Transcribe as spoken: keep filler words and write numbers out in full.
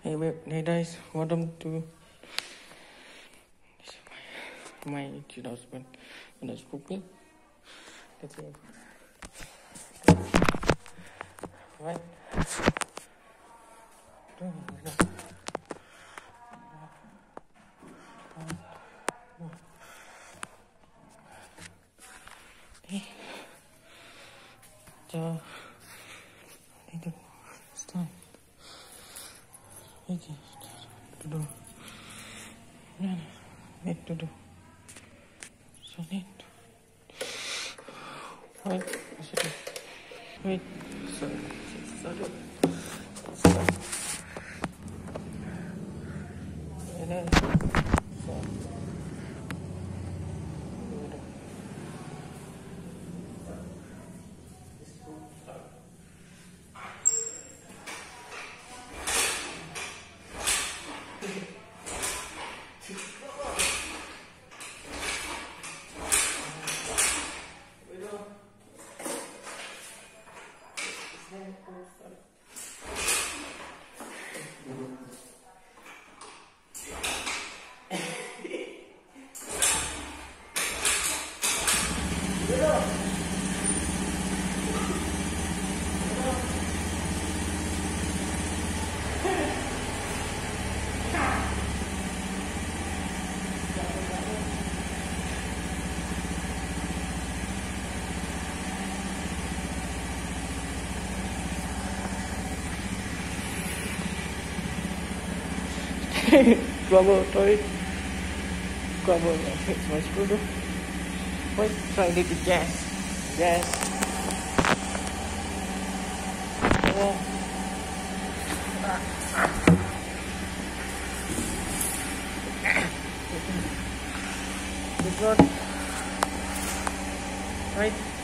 Hey, wait, hey guys, welcome to my YouTube husband and that's cooking. Let's see. Right. Hey. So, need to start. Hey, to do. No, no, need to do. So need. Wait, sorry. Wait, sorry. Sorry. Sorry. And then, so. Trouble, sorry. Trouble, fix my screw. Wait, try to get gas. Gas. Yeah. Good one. Right.